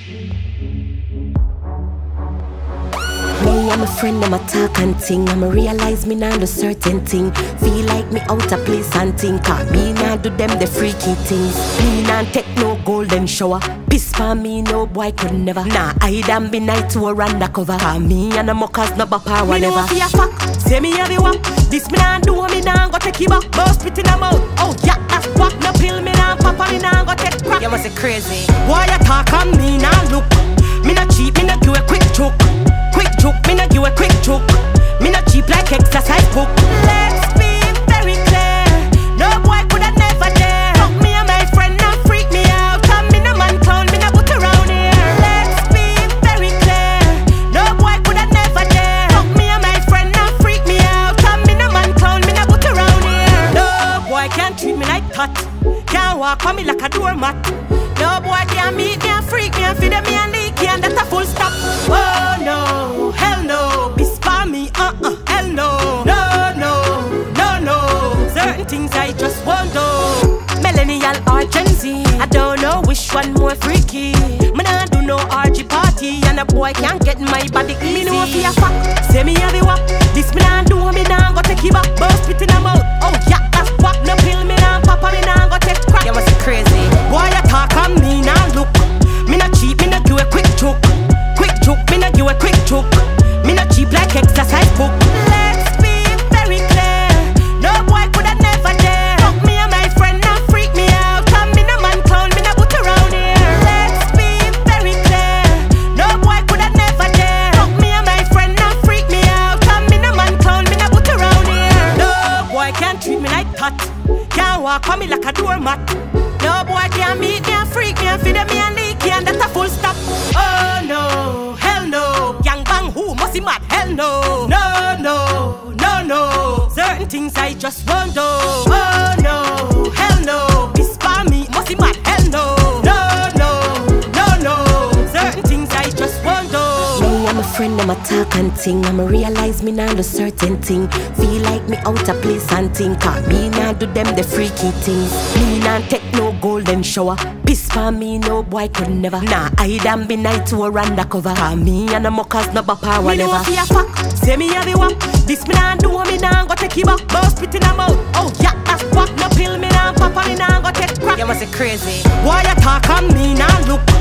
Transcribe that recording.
Me and my friend, them a talk and ting. I'ma realize me now do certain thing. Feel like me out of place and think. Cause me now do them the freaky things. Me now take no golden shower. Piss for me, no boy could never. Nah, I damn be night to a undercover. Cause me and the muckers no bapa whatever. Me know fi a fuck, say me have you walk. This me nah do, me nah go take it back. Bow spit in the mouth, oh yeah, that's what. No pill me nah papa, me nah go take crack. You must say crazy. Why you talk on me nah look? Me nah cheap, me nah give a quick choke. Quick choke, me nah give a quick choke. Me nah cheap like exercise book. Let's be very clear. No boy coulda never dare. Fuck me and my friend now freak me out. Come me no man clown, me nah put around here. Let's be very clear. No boy coulda never dare. Fuck me and my friend now freak me out. Come me no man clown, me nah put around here. No boy can't treat me like that. Can't walk on me like a doormat. No boy can't meet me and freak me and feed me and leaky and that's a full stop. Oh no, hell no, be spar me, hell no. No, no, no, no, certain things I just won't do. Millennial or Gen Z, I don't know which one more freaky. Me nah do no RG party and a boy can't get my body easy. Me know fi a fuck, say me have you up. This me nah do, me nah go take it back. Bow spit in the mouth, oh yeah, that's what. No pill me nah papa, me nah go take crack. You must be crazy. Why you talk on me now look? Me not cheap, me not give a quick choke. Quick choke, me not give a quick choke. Me not cheap like exercise book. Let's be very clear. No boy coulda never dare. Fuck me and my friend now freak me out. Come me no man clown, me no put around here. Let's be very clear. No boy coulda never dare. Fuck me and my friend now freak me out. Come me no man clown, me no put around here. No boy can't treat me like that. Can't walk on me like a doormat. No boy can't meet me and freak me and feed me and leaky and that's a full stop. Oh no, hell no. Yang bang who must be mad? Hell no. No, no, no, no. Certain things I just won't do. Oh no, hell no. This for me must be mad? Hell no. No, no, no, no. Certain things I just won't do. Me and my friend, them a talk and ting. I'ma realize me now do certain thing. Feel like me out of place and think. Cause me now do them the freaky things. Me nah take no golden shower. Piss for me, no boy could never. Nah, I damn be night to a undercover. Cause me and the muckers no bapa whatever. Me know fi a fuck, say me have you up. This me nah do, me nah go take it back. Bow spit in the mouth, oh yeah, that's what. No pill me nah papa, me nah go take crack. You must say crazy. Why you talk on me now look?